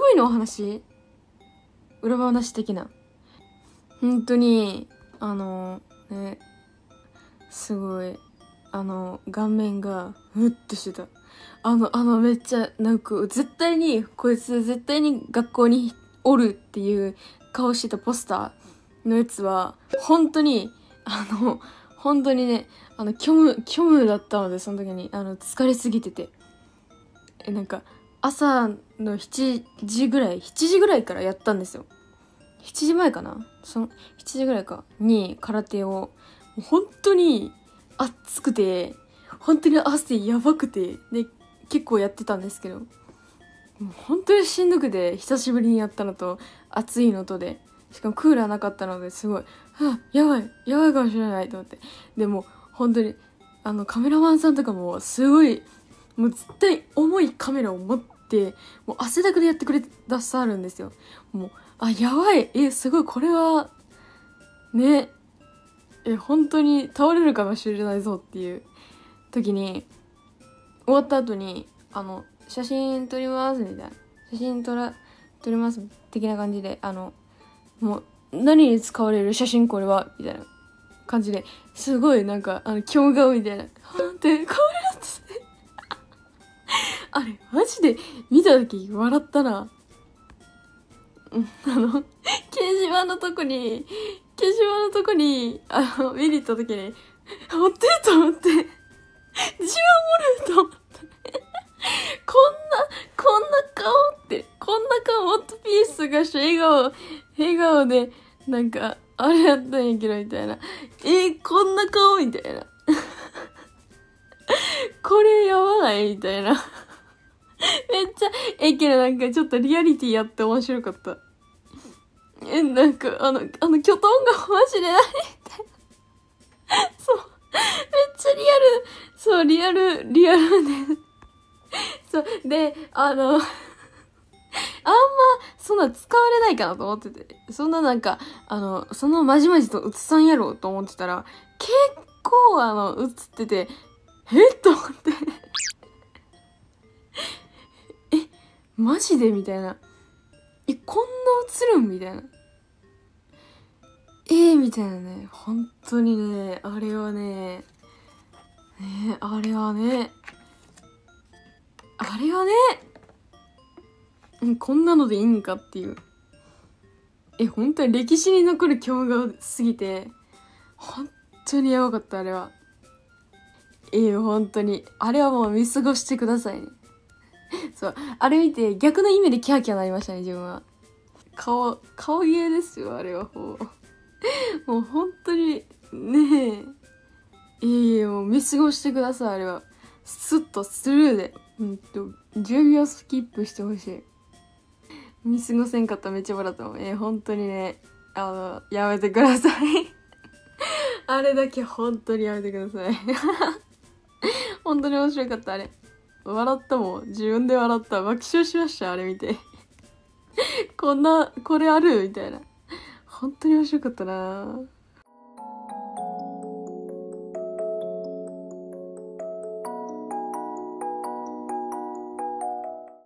恋のお話、裏話的な。本当に、ね、すごい、顔面が、ムッとしてた。めっちゃ、なんか、こいつ絶対に学校におるっていう顔してたポスターのやつは、本当に、本当にね、虚無だったので、その時に、疲れすぎてて。なんか、朝の7時ぐらいからやったんですよ。7時前かな7時ぐらいかに空手を、本当に暑くて、本当に汗やばくて、で、結構やってたんですけど、もう本当にしんどくて、久しぶりにやったのと、暑いのとで、しかもクーラーなかったので、すごい、やばいかもしれないと思って。でも、本当に、カメラマンさんとかも、すごい、もう絶対重いカメラを持って、もう汗だくでやってくれださるんですよ。もう、やばい。すごい、これは、ね、本当に倒れるかもしれないぞっていう時に、終わった後に、写真撮りますみたいな。写真撮ります的な感じで、もう、何に使われる写真これはみたいな感じで、すごいなんか、驚顔みたいな。って、これだってあれ、マジで見た時笑ったな。掲示板のとこに、見に行った時に、持ってると思って、自分おると思って。こんな顔もっとピースがして笑顔で、なんか、あれやったんやけど、みたいな。こんな顔みたいな。これやばないみたいな。めっちゃ、けどなんかちょっとリアリティやって面白かった。なんか、キョトンがマジで何みたいな。そう。めっちゃリアル。そう、リアルで。そう。で、あんま、そんな使われないかなと思ってて。そんななんか、そのまじまじと映さんやろうと思ってたら、結構映ってて、と思って。マジでみたいな。こんな映るんみたいな。みたいなね。本当にね、あれはね、こんなのでいいんかっていう。本当に歴史に残る驚顔すぎて、本当にやばかった、あれは。本当に。あれはもう見過ごしてくださいね。そう。あれ見て逆の意味でキャーキャーなりましたね、自分は。顔芸ですよ、あれは。もう本当に、ねもう見過ごしてください、あれは。スッとスルーで。10秒スキップしてほしい。見過ごせんかったらめっちゃ笑ったもん。本当にね、やめてください。あれだけ本当にやめてください。本当に面白かった、あれ。笑ったもん。自分で笑った。爆笑しました、あれ見て。これあるみたいな。本当に面白かったなぁ。